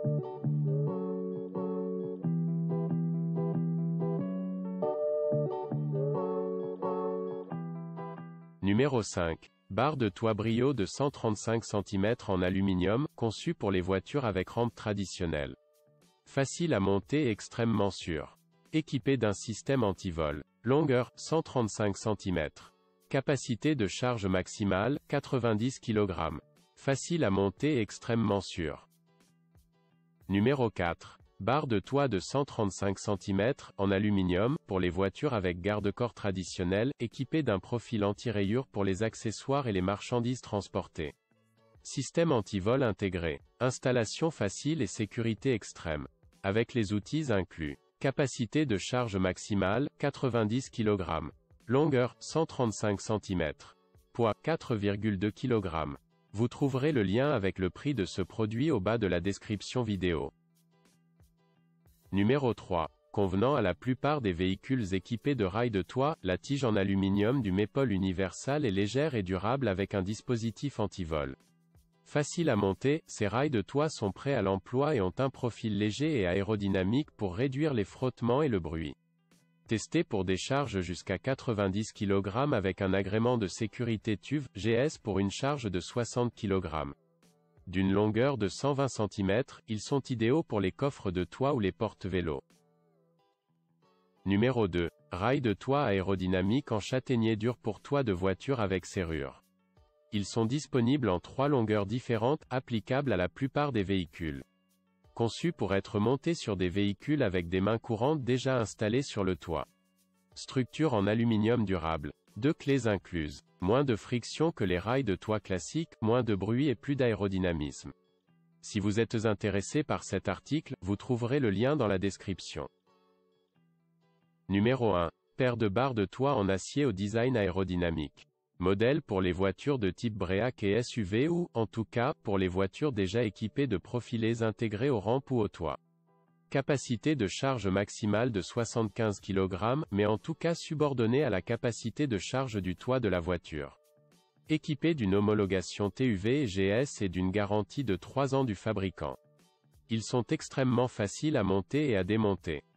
Numéro 5. Barre de toit Brio de 135 cm en aluminium, conçue pour les voitures avec rampe traditionnelle. Facile à monter et extrêmement sûre. Équipée d'un système anti-vol. Longueur, 135 cm. Capacité de charge maximale, 90 kg. Facile à monter et extrêmement sûre. Numéro 4. Barre de toit de 135 cm, en aluminium, pour les voitures avec garde-corps traditionnel, équipée d'un profil anti-rayures pour les accessoires et les marchandises transportées. Système anti-vol intégré. Installation facile et sécurité extrême. Avec les outils inclus. Capacité de charge maximale, 90 kg. Longueur, 135 cm. Poids, 4,2 kg. Vous trouverez le lien avec le prix de ce produit au bas de la description vidéo. Numéro 3. Convenant à la plupart des véhicules équipés de rails de toit, la tige en aluminium du Maple Universal est légère et durable avec un dispositif anti-vol. Facile à monter, ces rails de toit sont prêts à l'emploi et ont un profil léger et aérodynamique pour réduire les frottements et le bruit. Testé pour des charges jusqu'à 90 kg avec un agrément de sécurité TÜV GS pour une charge de 60 kg. D'une longueur de 120 cm, ils sont idéaux pour les coffres de toit ou les porte-vélos. Numéro 2. Rails de toit aérodynamique en châtaignier dur pour toit de voiture avec serrure. Ils sont disponibles en 3 longueurs différentes, applicables à la plupart des véhicules. Conçus pour être montés sur des véhicules avec des mains courantes déjà installées sur le toit. Structure en aluminium durable. 2 clés incluses. Moins de friction que les rails de toit classiques, moins de bruit et plus d'aérodynamisme. Si vous êtes intéressé par cet article, vous trouverez le lien dans la description. Numéro 1. Paire de barres de toit en acier au design aérodynamique. Modèle pour les voitures de type Bréac et SUV ou, en tout cas, pour les voitures déjà équipées de profilés intégrés aux rampes ou au toit. Capacité de charge maximale de 75 kg, mais en tout cas subordonnée à la capacité de charge du toit de la voiture. Équipé d'une homologation TÜV et GS et d'une garantie de 3 ans du fabricant. Ils sont extrêmement faciles à monter et à démonter.